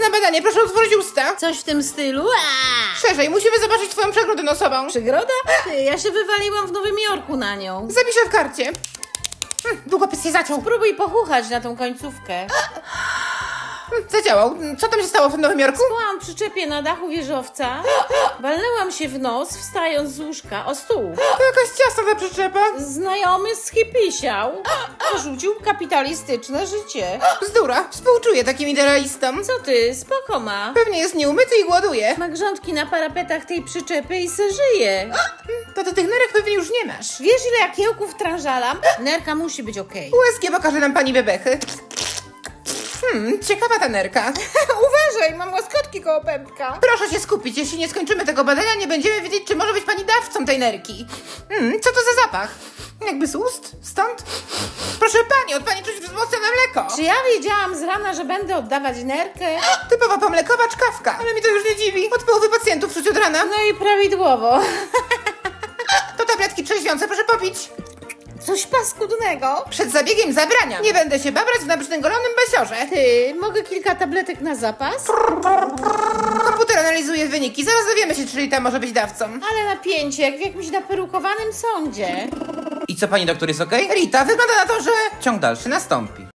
na badanie, proszę otworzyć usta. Coś w tym stylu? Szerzej, musimy zobaczyć twoją przegrodę nosową. Przygroda? Ty, ja się wywaliłam w Nowym Jorku na nią. Zapiszę w karcie. Długopis się zaciął. Spróbuj pochuchać na tą końcówkę. Zadziałał. Co tam się stało w Nowym Jorku? Byłam w przyczepie na dachu wieżowca. Walnęłam się w nos, wstając z łóżka o stół. To jakaś ciasna ta przyczepa. Znajomy schipisiał. Porzucił kapitalistyczne życie. Bzdura. Współczuję takim idealistom. Co ty? Spoko ma. Pewnie jest nieumyty i głoduje. Ma grządki na parapetach tej przyczepy i se żyje. To ty tych nerek pewnie już nie masz. Wiesz, ile ja kiełków tranżalam? Nerka musi być okej. USG pokaże nam pani bebechy. Ciekawa ta nerka. Uważaj, mam łaskotki koło pępka. Proszę się skupić, jeśli nie skończymy tego badania, nie będziemy wiedzieć, czy może być pani dawcą tej nerki. Co to za zapach? Jakby z ust? Stąd? Proszę pani, od pani czuć wzmocnione mleko. Czy ja wiedziałam z rana, że będę oddawać nerkę? Typowa pomlekowa czkawka. Ale mi to już nie dziwi. Od połowy pacjentów czuć od rana. No i prawidłowo. To tabletki trzeźwiące, proszę popić. Coś paskudnego. Przed zabiegiem zabraniam. Nie będę się babrać w nabrzydęgolonym besiorze. Ty, mogę kilka tabletek na zapas? Komputer analizuje wyniki. Zaraz dowiemy się, czy Rita może być dawcą. Ale napięcie, jak w jakimś naperukowanym sądzie. I co, pani doktor, jest okej? Rita, wygląda na to, że ciąg dalszy nastąpi.